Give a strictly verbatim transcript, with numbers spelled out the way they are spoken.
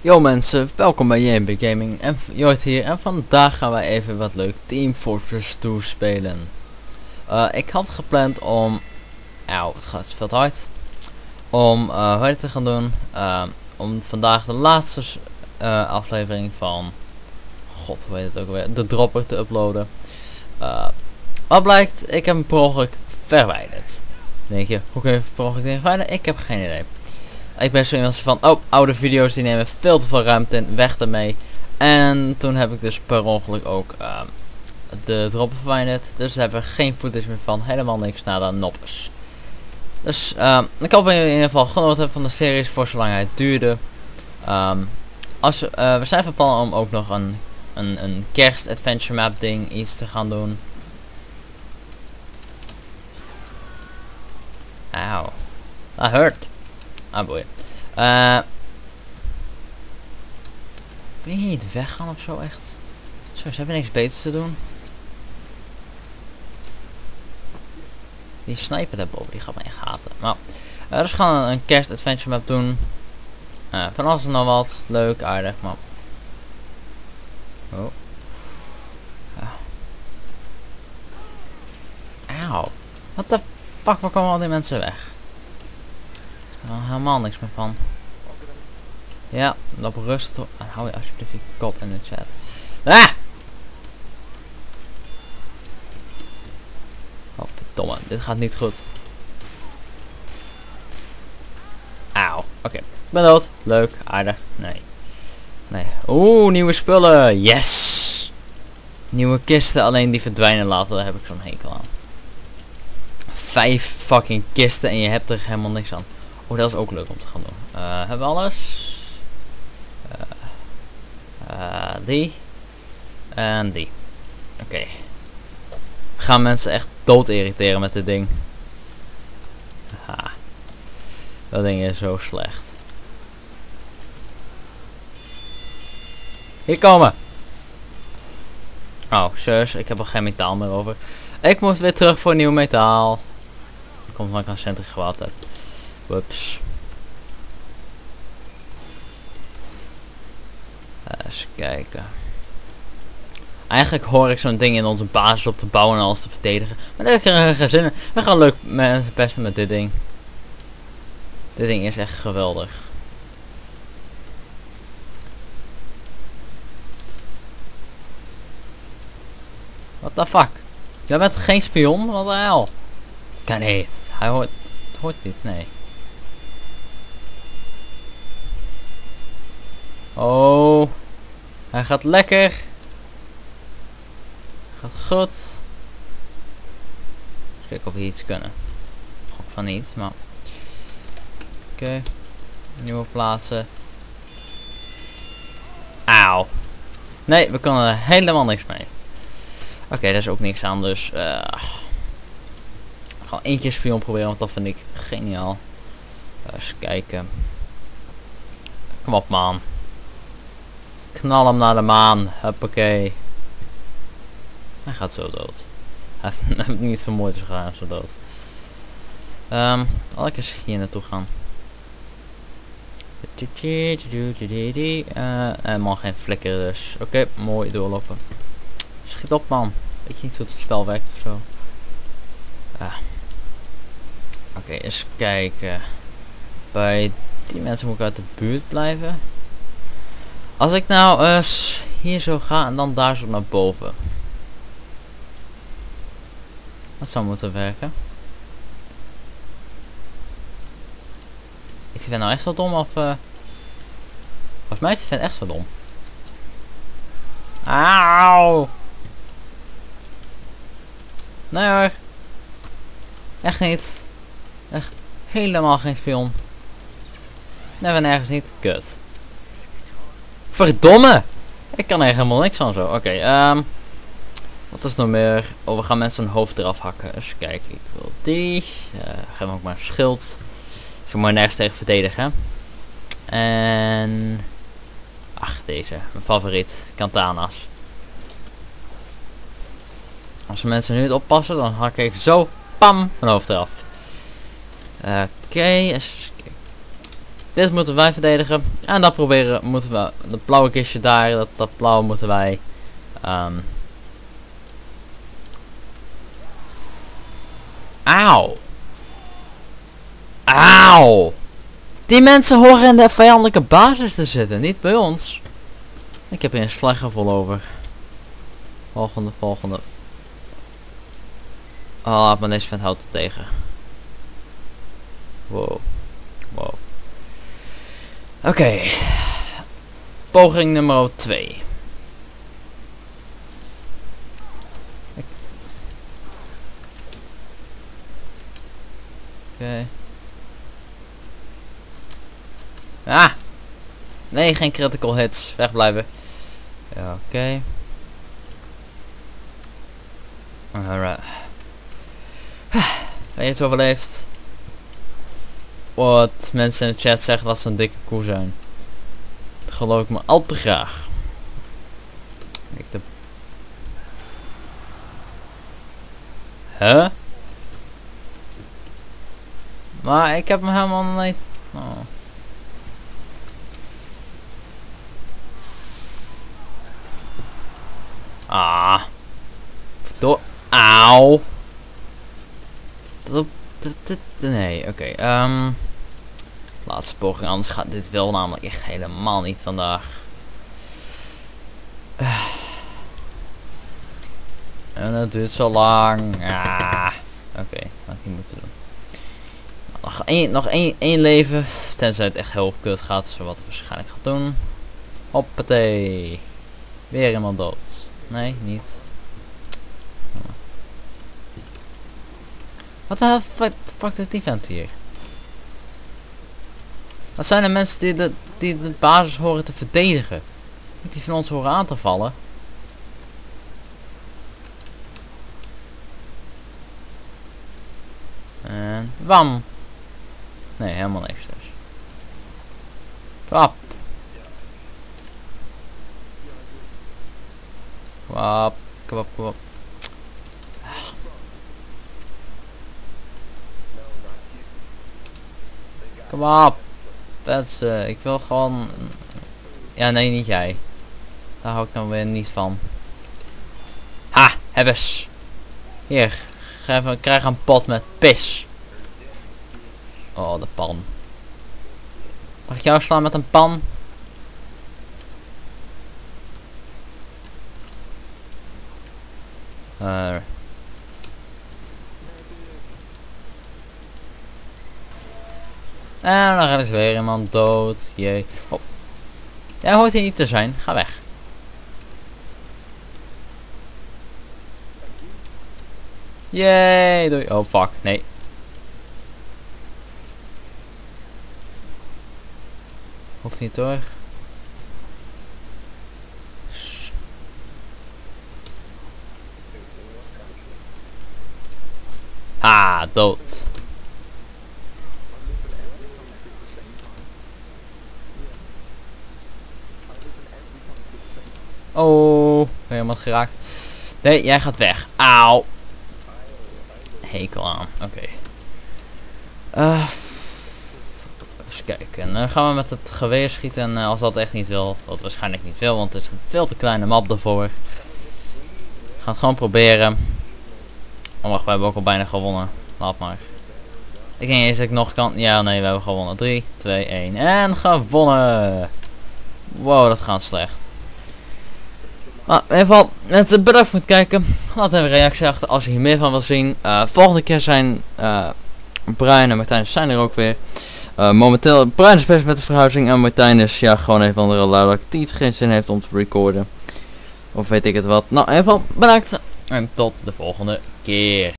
Yo mensen, welkom bij J M B Gaming en Jort hier en vandaag gaan wij even wat leuk Team Fortress twee spelen. Uh, ik had gepland om, auw het gaat veel te hard, om uh, wat te gaan doen, uh, om vandaag de laatste uh, aflevering van, god hoe heet het ook weer, de dropper te uploaden. Uh, wat blijkt, ik heb hem per ongeluk verwijderd. Denk je, hoe kun je per ongeluk dingen verwijderen? Ik heb geen idee. Ik ben zo iemand van, oh, oude video's die nemen veel te veel ruimte in, weg ermee. En toen heb ik dus per ongeluk ook uh, de droppen verwijderd. Dus daar hebben we geen footage meer van, helemaal niks na de noppers. Dus uh, ik hoop dat jullie in ieder geval genoten hebben van de series voor zolang het duurde. Um, als, uh, we zijn van plan om ook nog een, een, een kerst adventure map ding iets te gaan doen. Auw, dat hurt. Ah boeien. Uh, Kun je niet weggaan of zo echt? Zo, ze hebben niks beters te doen. Die sniper daarboven, die gaat me echt haten. Maar, uh, dus we gaan een kerst adventure map doen. Uh, van alles en nog wat. Leuk, aardig, maar... Oh. Uh. Auw. Wat de fuck, waar komen al die mensen weg? Er is er helemaal niks meer van. Ja, loop rustig op. En hou je alsjeblieft je kop in de chat. Ah! Oh verdomme, dit gaat niet goed. Auw, oké. Okay. Ik ben dood. Leuk, aardig. Nee. Nee. Oeh, nieuwe spullen. Yes! Nieuwe kisten, alleen die verdwijnen later. Daar heb ik zo'n hekel aan. Vijf fucking kisten en je hebt er helemaal niks aan. Oh, dat is ook leuk om te gaan doen. Uh, hebben we alles? Uh, uh, die. En die. Oké. Okay. Gaan mensen echt dood irriteren met dit ding. Aha. Dat ding is zo slecht. Hier komen. Oh, zus, ik heb er geen metaal meer over. Ik moet weer terug voor nieuw metaal. Dat komt omdat ik een centric gewaad heb. Whoops. Eens kijken. Eigenlijk hoor ik zo'n ding in onze basis op te bouwen en alles te verdedigen. Maar daar heb ik er geen zin in. We gaan leuk mensen pesten met dit ding. Dit ding is echt geweldig. What the fuck? Jij bent geen spion? Wat de hel? Kan niet. Hij hoort... Het hoort niet, nee. Oh. Hij gaat lekker. Gaat goed. Eens kijken of we iets kunnen. Gok van niet, maar... Oké. Okay. Nieuwe plaatsen. Auw. Nee, we kunnen er helemaal niks mee. Oké, okay, daar is ook niks aan, dus... Uh, ik ga één keer spion proberen, want dat vind ik geniaal. Eens kijken. Kom op, man. Knal hem naar de maan. Huppakee. Hij gaat zo dood. Hij heeft niet vermoord, dus hij gaat zo dood. Um, zal ik eens hier naartoe gaan. Uh, helemaal geen flikker dus. Oké, okay, mooi doorlopen. Schiet op, man. Weet je niet hoe het spel werkt ofzo? Ah. Oké, okay, eens kijken. Bij die mensen moet ik uit de buurt blijven. Als ik nou uh, hier zo ga en dan daar zo naar boven. Dat zou moeten werken. Is die vent nou echt zo dom of... Uh... Volgens mij is die vent echt zo dom. Auw! Nee hoor. Echt niet. Echt helemaal geen spion. Nee, van ergens niet. Kut. Verdomme! Ik kan er helemaal niks aan zo. Oké, okay, um, wat is nog meer? Oh, we gaan mensen een hoofd eraf hakken. Eens kijken, ik wil die. Uh, geef me ook maar een schild. Dus ik moet er nergens tegen verdedigen. En... Ach, deze. Mijn favoriet. Katana's. Als de mensen nu niet oppassen, dan hak ik zo... Pam! Mijn hoofd eraf. Oké, okay, eens kijken. dit moeten wij verdedigen. En dat proberen moeten we, dat blauwe kistje daar, dat, dat blauwe moeten wij... Um, Auw. Auw. Die mensen horen in de vijandelijke basis te zitten, niet bij ons. Ik heb hier een slecht gevoel over. Volgende, volgende. Oh, maar deze vent houdt het tegen. Wow. Wow. Oké. Okay. Poging nummer twee. Oké. Okay. Ah! Nee, geen critical hits. Wegblijven. Ja, oké. Okay. Alright. Ben je het overleefd? Wat mensen in de chat zeggen dat ze een dikke koe zijn. Dat geloof ik me al te graag. Kijk de... Huh? Maar ik heb hem helemaal niet... Oh. Ah. Door. Auw. Dat, dat, dat, nee, oké. Okay, um, laatste poging, anders gaat dit wel namelijk echt helemaal niet vandaag. Uh. En het duurt zo lang. Ah. Oké, okay, wat ik niet moeten doen. Nou, nog één, nog één, één leven. Tenzij het echt heel kut gaat, zo wat het waarschijnlijk gaat doen. Hoppatee. Weer iemand dood. Nee, niet. Wat de fuck doet die vent hier? Dat zijn de mensen die de, die de basis horen te verdedigen. Niet die van ons horen aan te vallen. En wam. Nee, helemaal niks dus. Kwap. Kwap, kwap, kwap. Kom op. Dat is, uh, ik wil gewoon... Ja, nee, niet jij. Daar hou ik dan weer niet van. Ha, hebbes. Hier, geef een, krijg een pot met pis. Oh, de pan. Mag ik jou slaan met een pan? Uh. En dan is weer iemand dood. Jee. Oh. Jij hoort hier niet te zijn. Ga weg. Jee. Doei. Oh fuck. Nee. Hoeft niet hoor. Ah, dood. Oh, helemaal geraakt. Nee, jij gaat weg. Auw. Hekel aan. Oké. Okay. Uh, eens kijken. En dan gaan we met het geweer schieten. En uh, als dat echt niet wil. Wat waarschijnlijk niet wil. Want het is een veel te kleine map daarvoor. We gaan het gewoon proberen. Oh wacht, we hebben ook al bijna gewonnen. Laat maar. Ik denk eens dat ik nog kan. Ja, nee, we hebben gewonnen. drie, twee, één. En gewonnen. Wow, dat gaat slecht. Nou, in ieder geval, mensen, bedankt voor het kijken. Laat even een reactie achter als je hier meer van wil zien. Uh, volgende keer zijn uh, Brian en Martijn zijn er ook weer. Uh, momenteel, Brian is bezig met de verhuizing en Martijn is ja gewoon even andere luidelijk die het geen zin heeft om te recorden. Of weet ik het wat. Nou, in ieder geval, bedankt. En tot de volgende keer.